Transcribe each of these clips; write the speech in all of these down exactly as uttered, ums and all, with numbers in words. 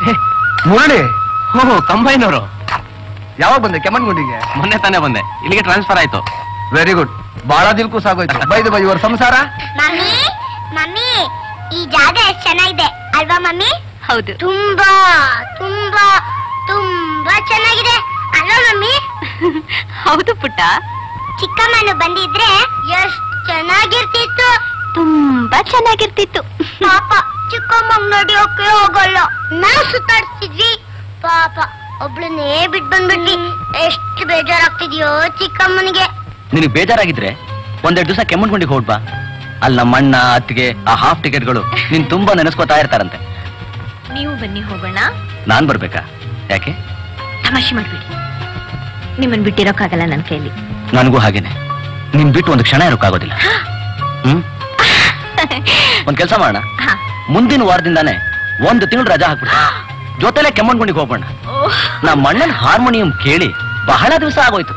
ಮುರಳಿ. ಓಹೋ, ಕಂಬೈನವರು. ಯಾವಾಗ ಬಂದೆ ಕೆಮ್ಮಣ್ಗುಂಡಿಗೆ? ಮೊನ್ನೆ ತಾನೇ ಬಂದೆ, ಇಲ್ಲಿಗೆ ಟ್ರಾನ್ಸ್ಫರ್ ಆಯ್ತು. Very good. ಬಹಳ ದಿನಕ್ಕೂ ಸಾಗೋಯ್ತು. ಬೈದು ಬೈ ಇವರ ಸಂಸಾರ. ಮಮ್ಮಿ ಮಮ್ಮಿ ಈ ಜಾಗ ಎಷ್ಟು ಚೆನ್ನಾಗಿದೆ ಅಲ್ವಾ ಮಮ್ಮಿ? ಹೌದು, ತುಂಬಾ ತುಂಬಾ ತುಂಬಾ ಚೆನ್ನಾಗಿದೆ ಅಲ್ವಾ ಮಮ್ಮಿ? ಹೌದು ಪುಟ್ಟ. ಚಿಕ್ಕಮ್ಮನು ಬಂದಿದ್ರೆ ಎಷ್ಟು ಚೆನ್ನಾಗಿರ್ತಿತ್ತು. ತುಂಬಾ ಚೆನ್ನಾಗಿರ್ತಿತ್ತು. ಪಾಪ ಚಿಕ್ಕಮ್ಮ ನೋಡಿಯೋಕೆ ಹೋಗಲ್ಲ, ನಾವು ಸುತ್ತಾಡ್ತಿದ್ವಿ. ಪಾಪ ಒಬ್ಳನ್ನೇ ಬಿಟ್ ಬಂದ್ಬಿಟ್ವಿ. ಎಷ್ಟು ಬೇಜಾರಾಗ್ತಿದ್ಯೋ ಚಿಕ್ಕಮ್ಮನಿಗೆ. ನಿನಗೆ ಬೇಜಾರಾಗಿದ್ರೆ ಒಂದೆರಡು ದಿವಸ ಕೆಮ್ಮಣ್ಗುಂಡಿಗೆ ಹೋಗ್ಬಾ. ಅಲ್ಲಿ ನಮ್ಮ ಅಣ್ಣ ಅತ್ತಿಗೆ ಆ ಹಾಫ್ ಟಿಕೆಟ್ಗಳು ನೀನ್ ತುಂಬಾ ನೆನೆಸ್ಕೋತಾ ಇರ್ತಾರಂತೆ. ನೀವು ಬನ್ನಿ ಹೋಗೋಣ. ನಾನ್ ಬರ್ಬೇಕಾ? ಯಾಕೆ? ತಮಾಷೆ ಮಾಡ್ಬಿಡಿ, ನಿಮ್ಮನ್ ಬಿಟ್ಟಿರೋಕ್ಕಾಗಲ್ಲ ನನ್ನ ಕೈಲಿ. ನನಗೂ ಹಾಗೇನೆ, ನಿನ್ ಬಿಟ್ಟು ಒಂದು ಕ್ಷಣ ಇರೋಕ್ಕಾಗೋದಿಲ್ಲ. ಹ್ಮ್ ಒಂದ್ ಕೆಲಸ ಮಾಡೋಣ, ಮುಂದಿನ ವಾರದಿಂದಾನೆ ಒಂದು ತಿಂಗಳು ರಜಾ ಹಾಕ್ಬಿಡ, ಜೊತೆಲೆ ಕೆಮ್ಮಣ್ಗುಂಡಿಗೆ ಹೋಗೋಣ. ನಮ್ಮ ಅಣ್ಣನ ಹಾರ್ಮೋನಿಯಂ ಕೇಳಿ ಬಹಳ ದಿವಸ ಆಗೋಯ್ತು.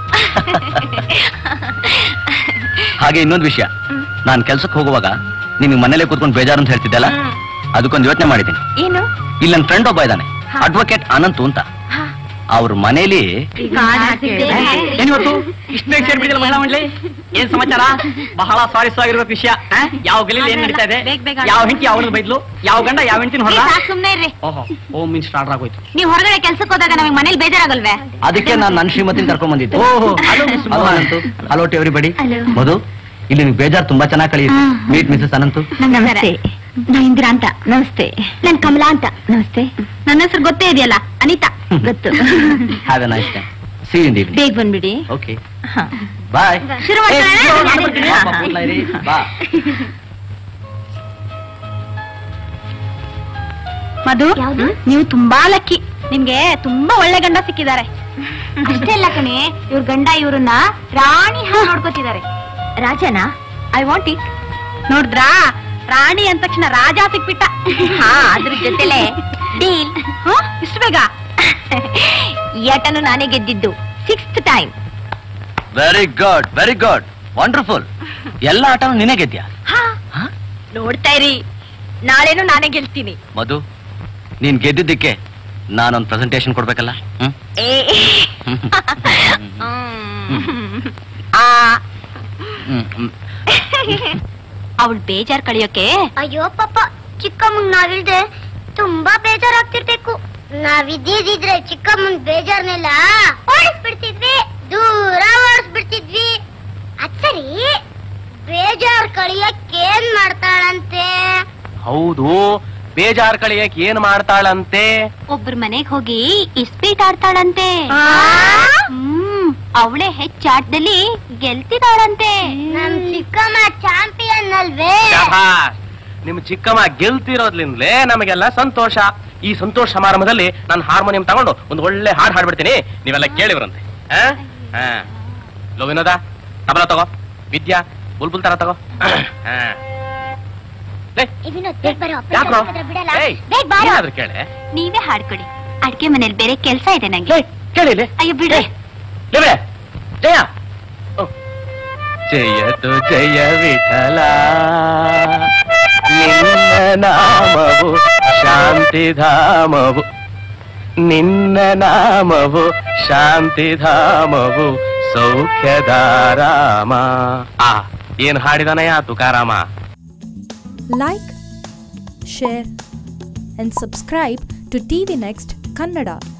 ಹಾಗೆ ಇನ್ನೊಂದು ವಿಷಯ, ನಾನ್ ಕೆಲ್ಸಕ್ಕೆ ಹೋಗುವಾಗ ನಿಮಗೆ ಮನೇಲೆ ಕೂತ್ಕೊಂಡು ಬೇಜಾರು ಅಂತ ಹೇಳ್ತಿದ್ದಲ್ಲ, ಅದಕ್ಕೊಂದು ಯೋಚನೆ ಮಾಡಿದ್ದೀನಿ. ಏನು? ಇಲ್ಲಿ ನನ್ನ ಫ್ರೆಂಡ್ ಒಬ್ಬ ಇದ್ದಾನೆ, ಅಡ್ವೊಕೇಟ್ ಅನಂತು ಅಂತ. ಅವ್ರ ಮನೇಲಿ ಏನಿವತ್ತು ಇಷ್ಟು ಬೇಗ ಸೇರ್ಬಿಟ್ಟಿಲ್ಲ ಮಹಿಳಾ ಮಂಡಳಿ? ಏನ್ ಸಮಾಚಾರ? ಬಹಳ ಸ್ವಾರಸ್ಯವಾಗಿರ್ಬೇಕು ವಿಷಯ. ಯಾವ ಗಲೀಲಿ ಏನ್ ನಡೀತಾ ಇದೆ? ಯಾವ ಹೆಂಡತಿ ಅವಳನ್ನ ಬೈದ್ಲು, ಯಾವ ಗಂಡ ಯಾವ ಹೆಂಡತಿನ ಹೊರ? ಸುಮ್ನೆ ಇರ್ರಿ. ಓಹೋ, ಹೋಮ್ ಮಿನಿಸ್ಟರ್ ಸ್ಟಾರ್ಟ್ ಆಗೋಯ್ತು. ನೀವು ಹೊರಗಡೆ ಕೆಲ್ಸಕ್ಕೆ ಹೋದಾಗ ನಮಗೆ ಮನೇಲಿ ಬೇಜಾರಾಗಲ್ವೇ? ಅದಕ್ಕೆ ನಾನು ನನ್ನ ಶ್ರೀಮತಿನ ಕರ್ಕೊಂಡ್ ಬಂದಿದ್ದೆ. ಓಹೋ, hello Anantu. Hello to everybody. Madhu, ಇಲ್ಲಿ ನಿಮ್ಗೆ ಬೇಜಾರು ತುಂಬಾ ಚೆನ್ನಾಗಿ ಕಳೆಯುತ್ತೆ. Meet Mrs Ananthu. ನಮಸ್ತೆ. ನಾ ಇಂದಿರಾ ಅಂತ. ನಮಸ್ತೆ. ನನ್ ಕಮಲಾ ಅಂತ. ನಮಸ್ತೆ. ನನ್ನ ಹೆಸರು ಗೊತ್ತೇ ಇದೆಯಲ್ಲ, ಅನಿತಾ. ಗೊತ್ತು. Have a nice time. See you in the evening. ಬೇಗ ಬಂದ್ಬಿಡಿ. Okay, bye. ಶುರು ಮಧು, ನೀವು ತುಂಬಾ ಲಕ್ಕಿ. ನಿಮ್ಗೆ ತುಂಬಾ ಒಳ್ಳೆ ಗಂಡ ಸಿಕ್ಕಿದ್ದಾರೆ. ಅಷ್ಟೇ ಅಲ್ಲ ಕಣೆ, ಇವ್ರ ಗಂಡ ಇವ್ರನ್ನ ರಾಣಿ ಹಾಗೆ ನೋಡ್ಕೋತಿದ್ದಾರೆ. ರಾಜನಾ? I want it. ನೋಡಿದ್ರಾ, ರಾಣಿ ಅಂದ ತಕ್ಷಣ ರಾಜ ಸಿಕ್ಬಿಟ್ಟ. ಹಾ, ಅದ್ರ ಜೊತೆಲೆ ಡೀಲ್. ಇಷ್ಟು ಬೇಗ? ಈ ಆಟನು ನಾನೇ ಗೆದ್ದಿದ್ದು, sixth time. Very good, very good, wonderful. ಎಲ್ಲ ಆಟನೂ ನೀನೇ ಗೆದ್ಯಾ? ನೋಡ್ತಾ ಇರಿ, ನಾಳೆನು ನಾನೇ ಗೆಲ್ತೀನಿ. ಮಧು, ನೀನ್ ಗೆದ್ದಿದ್ದಕ್ಕೆ ನಾನೊಂದು ಪ್ರೆಸೆಂಟೇಶನ್ ಕೊಡ್ಬೇಕಲ್ಲ. ಹ್ಮ್ ಅವಳು ಬೇಜಾರ್ ಕಳಿಯೋಕೆ. ಅಯ್ಯೋ ಪಾಪ, ಚಿಕ್ಕಮ್ಮನ್ ನಾವಿಲ್ದೆ ತುಂಬಾ ಬೇಜಾರಾಗ್ತಿರ್ಬೇಕು. ನಾವಿದ್ದಿದ್ರೆ ಚಿಕ್ಕಮ್ಮನ್ ಬೇಜಾರ್ನೆಲ್ಲ ಓಡಿಸ್ಬಿಡ್ತಿದ್ವಿ, ದೂರ ಓಡಿಸ್ಬಿಡ್ತಿದ್ವಿ. ಅಚ್ಚರಿ, ಬೇಜಾರ್ ಕಳಿಯಕ್ ಏನ್ ಮಾಡ್ತಾಳಂತೆ? ಹೌದು, ಬೇಜಾರ್ ಕಳಿಯಕ್ ಏನ್ ಮಾಡ್ತಾಳಂತೆ? ಒಬ್ರ ಮನೆಗ್ ಹೋಗಿ ಇಸ್ಪೀಟ್ ಆಡ್ತಾಳಂತೆ. ಹ್ಮ್, ಅವಳೇ ಹೆಚ್ಚಾಟದಲ್ಲಿ ಗೆಲ್ತಿದಾಳಂತೆ. ನಮ್ ಚಿಕ್ಕಮ್ಮ ಚಾಂಪಿಯನ್ ಅಲ್ವೇ? ನಿಮ್ ಚಿಕ್ಕಮ್ಮ ಗೆಲ್ತಿರೋದ್ಲಿಂದಲೇ ನಮಗೆಲ್ಲ ಸಂತೋಷ. ಈ ಸಂತೋಷ ಸಮಾರಂಭದಲ್ಲಿ ನಾನು ಹಾರ್ಮೋನಿಯಂ ತಗೊಂಡು ಒಂದು ಒಳ್ಳೆ ಹಾಡು ಹಾಡ್ಬಿಡ್ತೀನಿ, ನೀವೆಲ್ಲ ಕೇಳಿವ್ರಂತೆ. ಲೋ ವಿನೋದ, ತಬಲ ತಗೋ. ವಿದ್ಯಾ, ಬುಲ್ಬುಲ್ ತರ ತಗೋ. ಕೇಳೆ, ನೀವೇ ಹಾಡ್ಕೊಡಿ. ಅಡ್ಗೆ ಮನೇಲಿ ಬೇರೆ ಕೆಲ್ಸ ಇದೆ ನಂಗೆ. ಕೇಳಿ. ಅಯ್ಯೋ ಬಿಡ್ರಿ. ಜಯ ಜಯತು ಜಯ ವಿಠಲ, ನಿನ್ನ ನಾಮವು ಶಾಂತಿಧಾಮವು, ನಿನ್ನ ನಾಮವು ಶಾಂತಿಧಾಮವು, ಸೌಖ್ಯದಾರಾಮ. ಆ ಏನ್ ಹಾಡಿದಾನಯ್ಯ Tukaram. Like, share and subscribe to T V Next Kannada.